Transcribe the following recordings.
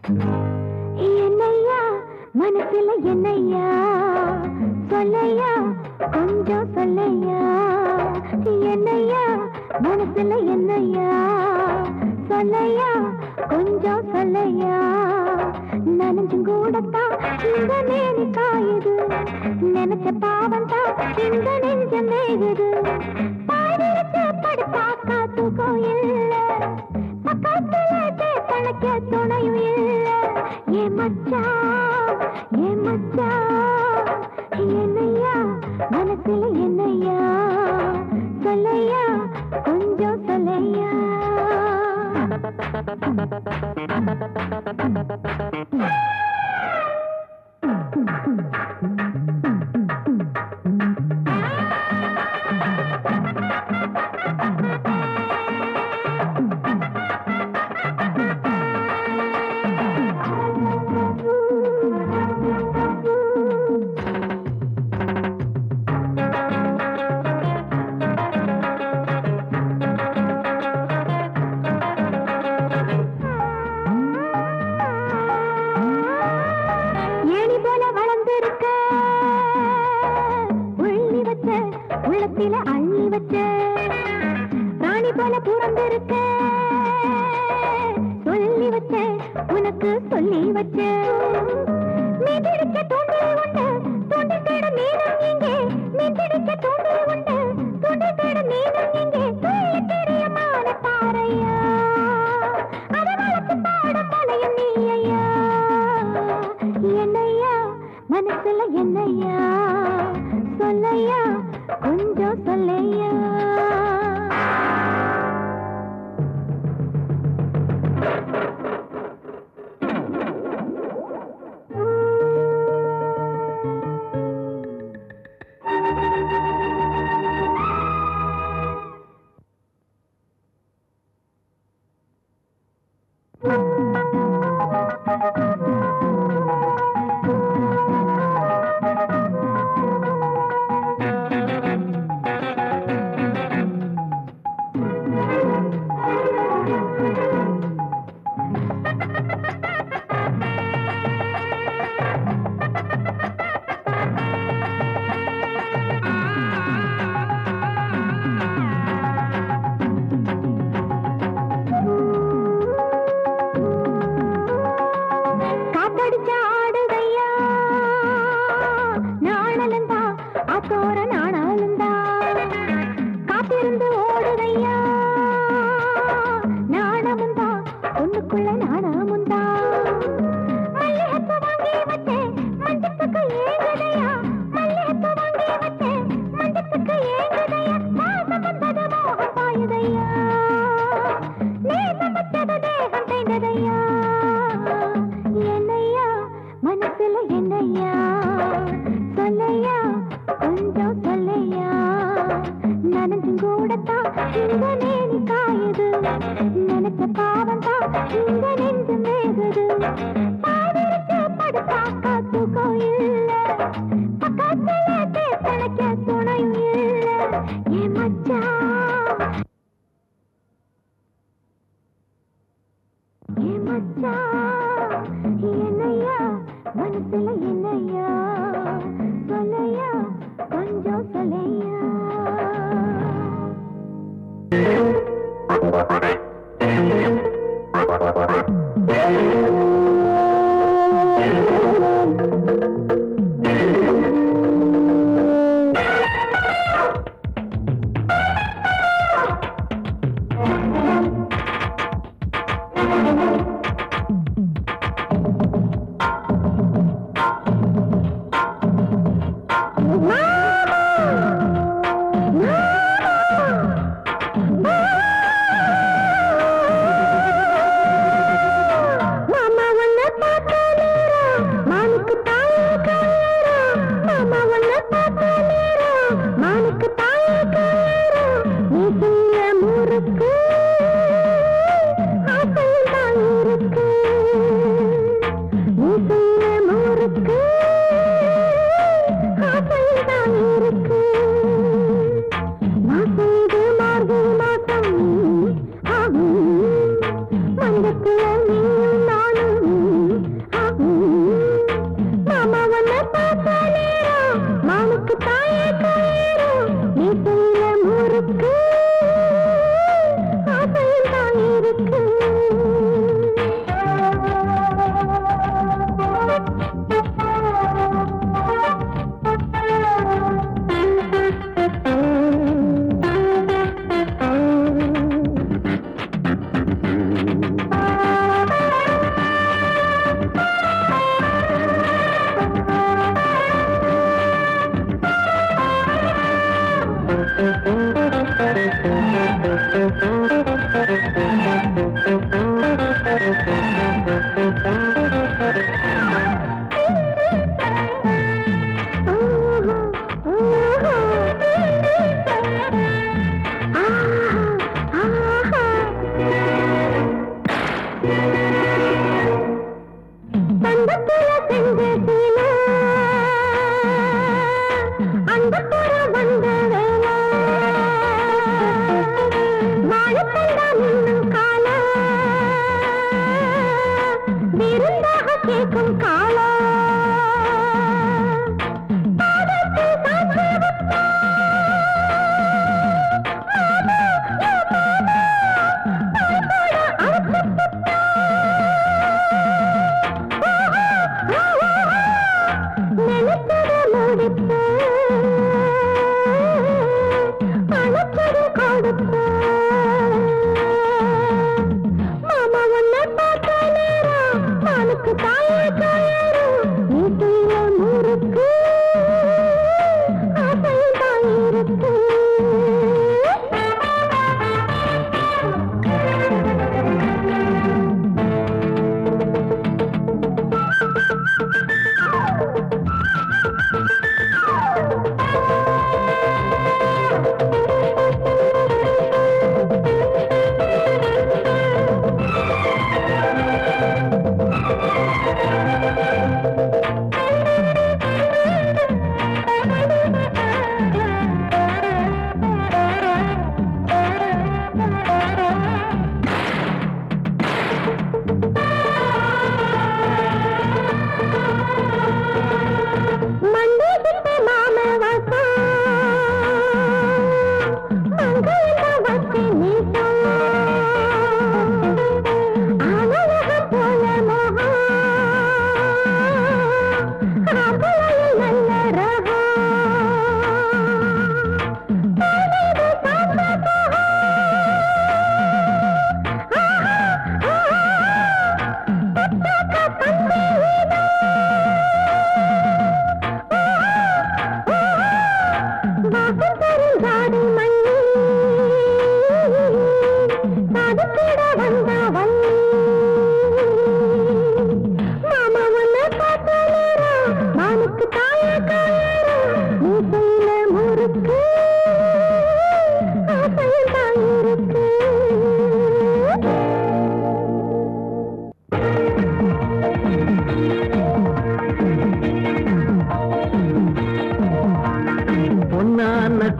என்னையா மனசுல என்னையா சொல்லையா கொஞ்சம் சொல்லையா என்னையா மனசுல என்னையா சொல்லையா கொஞ்சம் சொல்லையா நனைஞ்சும் கூடத்தான் இந்த நேரி காயுது நினைச்ச பாவம் தான் இந்த நெஞ்சம் மேகுது பாடிச்சு படுத்தாக்கா தூக்கம் இல்ல பக்கத்துல கணக்க துணையும் இல்ல ஏ மச்சான் என்னையா மனசுல என்னையா சொல்லையா கொஞ்சம் சொல்லையா அள்ளி வச்ச ராணி போல பிறந்திருக்க சொல்லி வச்ச உனக்கு சொல்லி வச்ச மீதிருக்க தூண்டில் உண்டு தூண்டில் தேட மீனம் இங்கே மீதிருக்க தூண்டில் உண்டு தூண்டில் தேட மீனம் இங்கே சொல்லி தெரியமான பாறையா அதை வளர்த்து பாட தலையும் நீ ஐயா என்னையா மனசுல என்னையா சொல்லையா கொஞ்சம் சொல்லையா மங்கத்துல நீயும் நானும்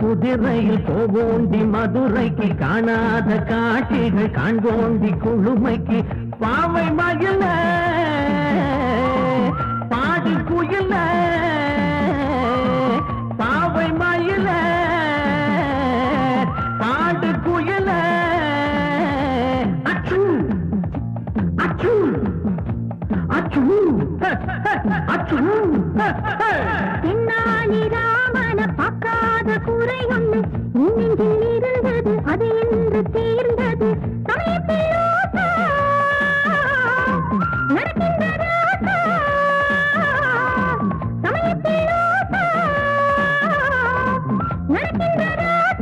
குதிரையில் போவோண்டி மதுரைக்கு காணாத காட்சிகள் காண்போண்டி குழுமைக்கு பாவை மகிழ பாடி குயில பாவை மயில பாடு குயில அச்சு அச்சு அச்சு அச்சு பின்னாடி ராமன பார்க்காத குறை ஒன்று நெஞ்சில் இருந்தது அது என்று தீர்ந்தது சமயத்தில் நடக்கின்றது சமயத்தில் நடக்கின்றது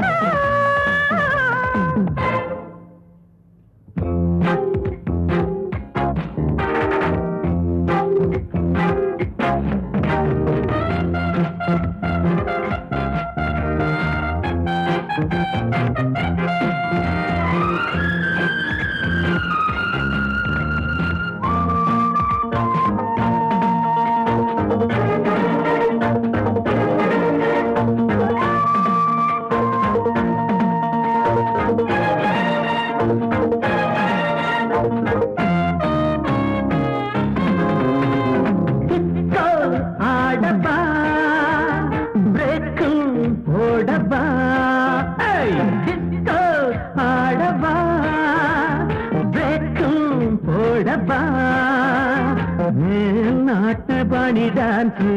நாட்டு பணி டான்ஸ்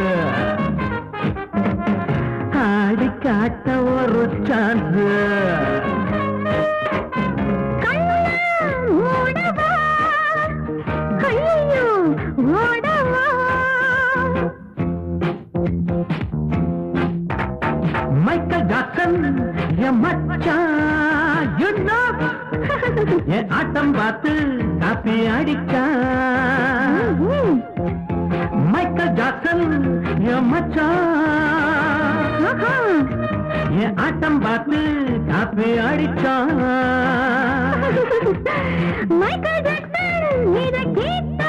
ஆடி காட்ட ஒரு சான்ஸ் மைக்கேல் ஜாக்சன் என் மச்சான் you know என் ஆட்டம் பார்த்து காப்பி அடிச்சா மைக்கேல் ஜாக்சன் என் மச்சான் என் ஆட்டம் பார்த்து காப்பி அடிச்சா மைக்கேல் ஜாக்சன் இத கேட்டா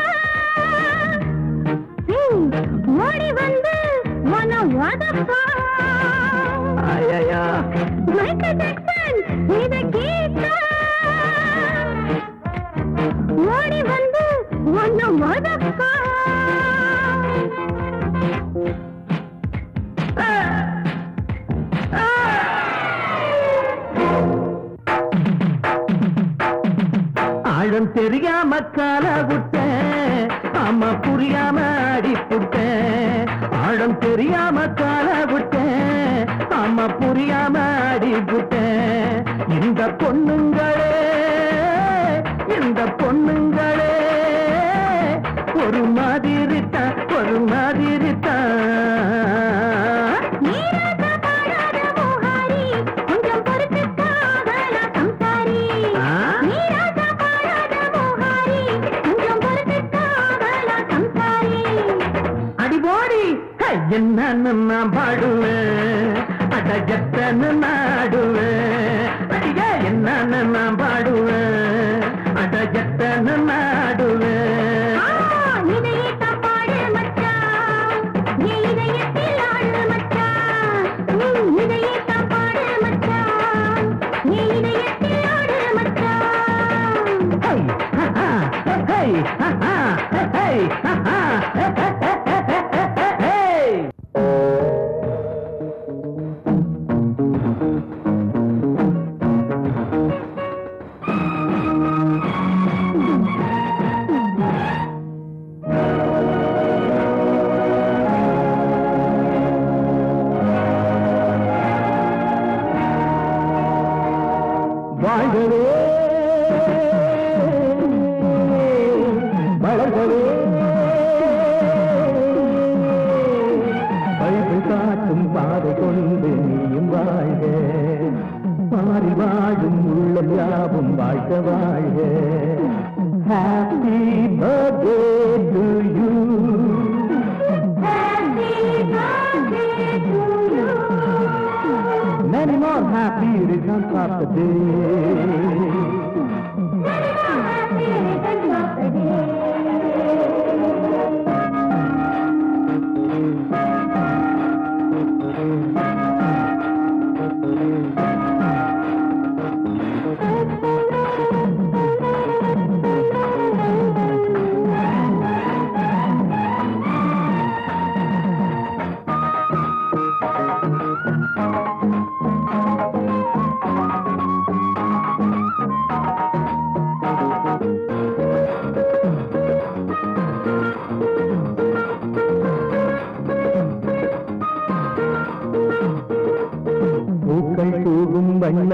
ஓடி வந்து மன வதப்பா ஐயா மைக்கேல் ஜாக்சன் இத கேட்டா ஓடி வந்து மன வதப்பா ஆழம் தெரியாம கால விட்டேன் அம்மா புரியாம அடிப்புட்டேன் ஆழம் தெரியாம கால விட்டேன் அம்மா புரியாம அடிப்புட்டேன் இந்த பொண்ணுங்களே ஒரு மாதிரி தான் என்னன்னு நான் பாடுவேன் அட ஜத்தன்னு நாடுவேன் அடியே என்னன்னு நான் பாடுவேன் அட ஜத்தன்னு நாடுவேன் இதயத்தான் பாடு மச்சான் இதயத்தில் ஆடு மச்சான் இதயத்தான் பாடு மச்சான் இதயத்தில் ஆடு மச்சான் ஹே ஹா ஹா ஹே ஹா ஹா வாழ்கவே வளர்கவே பைபிள் காட்டும் பாதை கொண்டு நீயும் வாழ்க மாறி வாழும் உள்ளம் யாவும் வாழ்க வாழ்க happy birthday to you many more happy returns of the day. Many more happy returns of the day.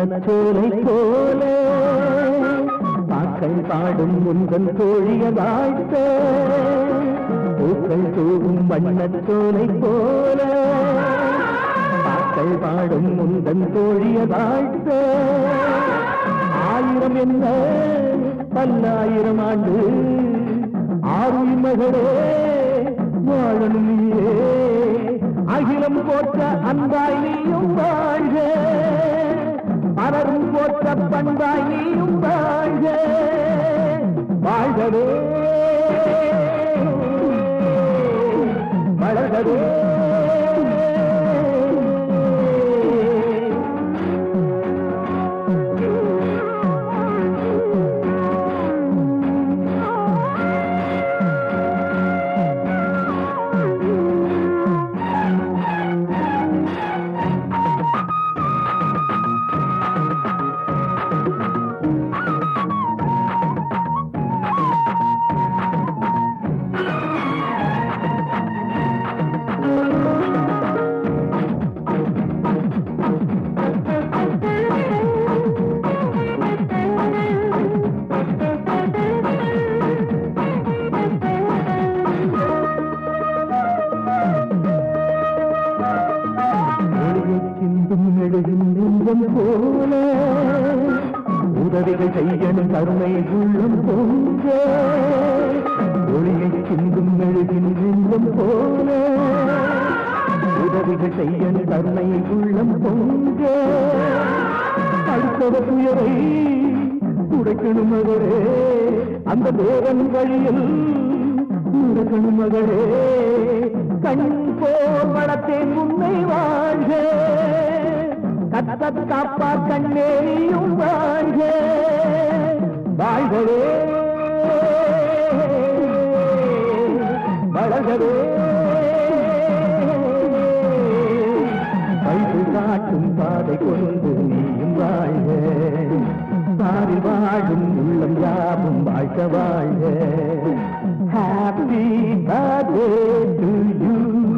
வண்ணச்சோலை போல பாக்கள் பாடும் முந்தன் தோழிய வாழ்த்த பூக்கள் தூவும் வண்ணச்சோலை போல பாக்கள் பாடும் முந்தன் தோழிய வாழ்த்த ஆயிரம் என்ன பல்லாயிரம் ஆண்டு ஆறும் மகளே வாழணும் நீயே அகிலம் போற்ற அன்பாய் நீயும் வாழ்க பலரும் போற்ற பண்பாய் நீயும் வாழ்க வாழ்கவே வளர்கவே போல உதவிகள் செய்யணும் கருணை உள்ளம் பொங்க ஒளியை சிந்தும் மெழுகின் நெஞ்சம் போல உதவிகள் செய்யணும் கருணை உள்ளம் பொங்க அடுத்தவ துயரை உடைக்கணும் மகளே அந்த தேவன் வழியில் உடைக்கணும் மகளே கண் போர் வளத்தேன் உன்னை வாழ்க கத்தத் காப்பா கண்ணேயும் வாழ்க வாழ்கவே வளர்கவே வழி காட்டும் பாதை கொண்டு நீயும் வாழ்க பாரி வாழும் உள்ளம் யாவும் வாழ்க வாழ்க happy birthday to you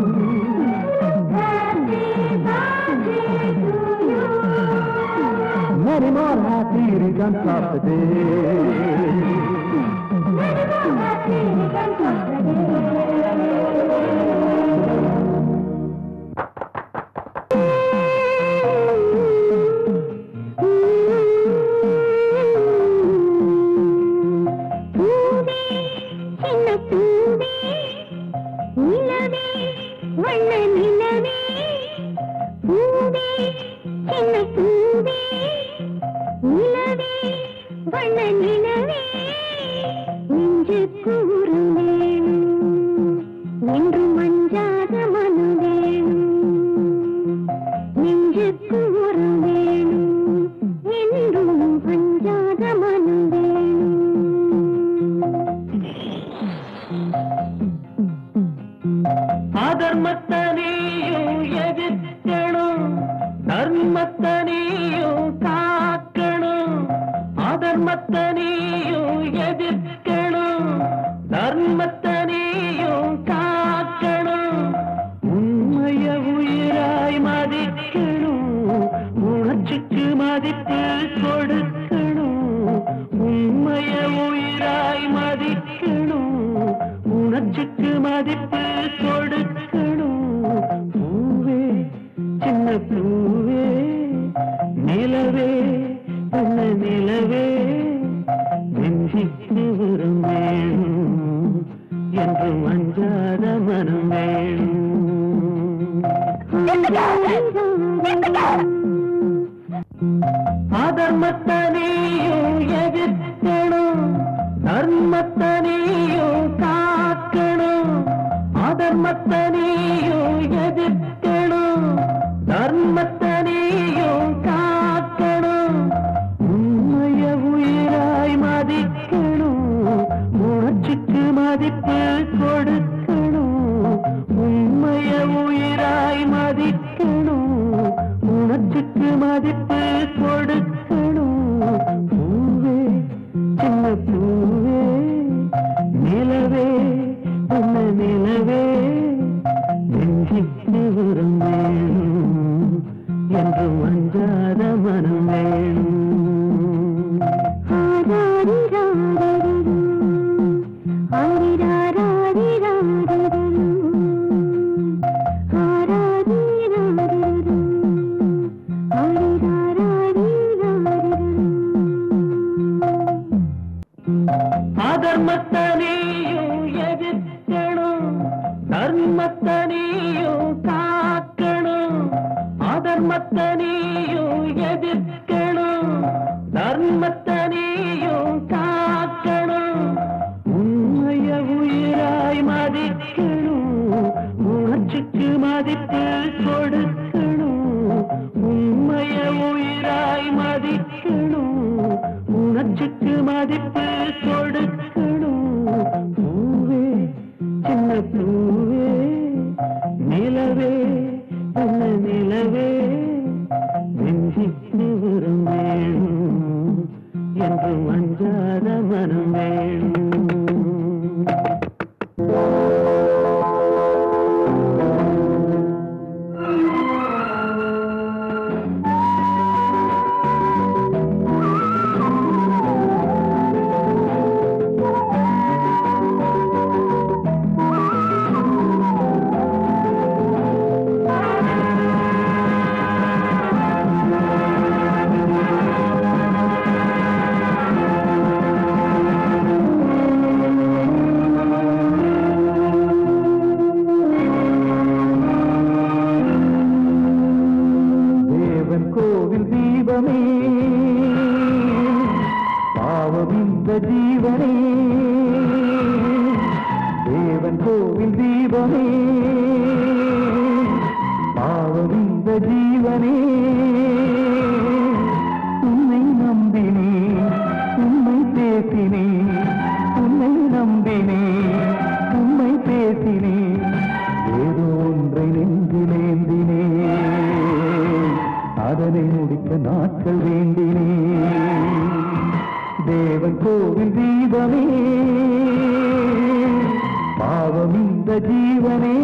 many more happy returns of the day. Many more happy returns of the என்று மஞ்சாத மனம் அதர்மத்தனையும் எதிர்க்கணும், தர்மத்தனையும் காக்கணும். அதர்மத்தனையும் எதிர்க்கணும், தர்மத்தனையும் காக்கணும். உண்மைய உயிராய் மதிக்கணும், உணர்ச்சிக்கு மதிப்பு கொடுக்கணும். உண்மைய உயிராய் மதிக்கணும், உணர்ச்சிக்கு மதிப்பு கொடுக்கணும். பூவே சின்ன பூவே, நிலவே நல்ல நிலவே, நெஞ்சிக்கு வரும் வேணும் என்று அஞ்சாத மனம் வேணும். கோவில் தீபமே பாவம் இந்த ஜீவனே, தேவன் கோவில் தீபமே பாவம் இந்த ஜீவனே. உன்னை நம்பினே, உண்மை பேசினே, உன்னை நம்பினே, உண்மை பேசினே, ஏதோ ஒன்றை நெஞ்சிலேந்தினே, அதனை முடிக்க நாட்கள் வேண்டினே. தேவன் கோவில் தீபமே பாவம் இந்த ஜீவனே.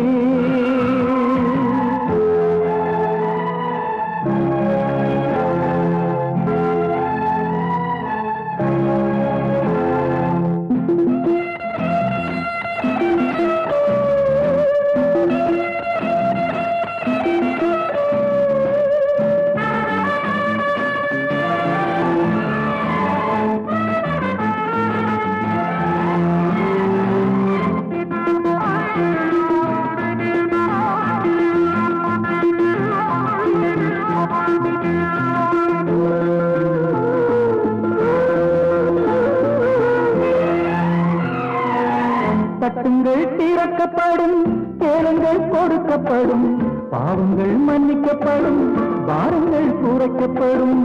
தட்டுங்கள் திறக்கப்படும், கேளுங்கள் கொடுக்கப்படும், பாவங்கள் மன்னிக்கப்படும், பாரங்கள் குறைக்கப்படும்.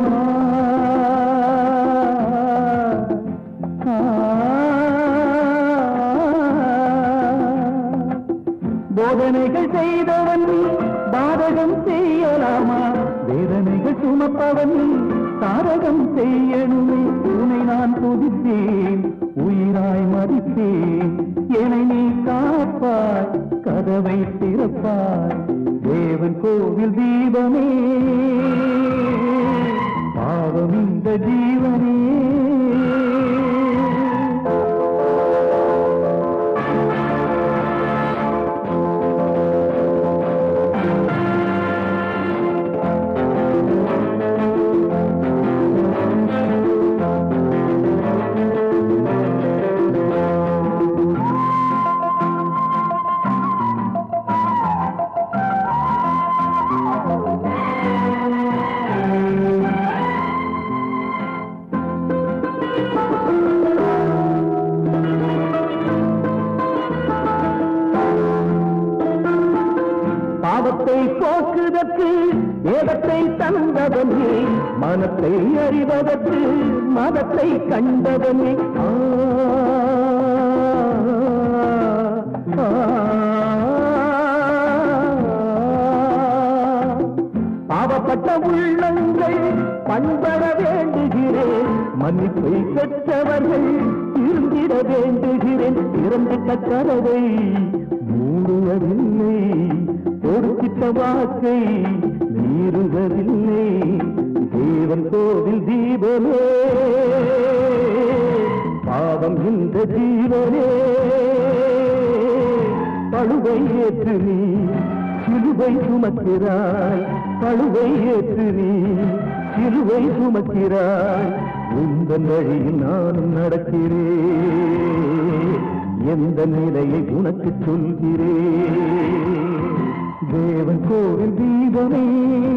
போதனைகள் செய்தவன் பாதகம் செய்யலாமா? வேதனைகள் சுமப்பவன் தாரகம் செய்யணுமே. உன்னை நான் துதித்தேன், உயிராய் மதித்தேன், என்னை நீ காப்பாய், கதவை திறப்பாய். தேவன் கோவில் தீபமே பாவம் இந்த ஜீவனே. பாவத்தை போக்குதற்கு வேதத்தை தந்தவனே, மனத்தை அறிவதற்கு மதத்தை கண்டவனே. பாவப்பட்ட உள்ளங்கள் பண்பட வேண்டுகிறேன், மன்னிப்பை பெற்றவர்கள் திருந்திட வேண்டுகிறேன். திறந்திட்ட கதவை மூடுவதில்லை, கொடுத்திட்ட வாக்கை மீறுவதில்லை. தேவன் கோவில் தீபமே பாவம் இந்த ஜீவனே. பழுவை ஏற்று நீ சிலுவை சுமக்கிறாய், பழுவை ஏற்று நீ சிலுவை சுமக்கிறாய். உந்தன் வழியில் நானும் நடக்கிறேன், எந்த நிலையை உனக்கு சொல்கிறேன். தேவன் கோவில் தீபமே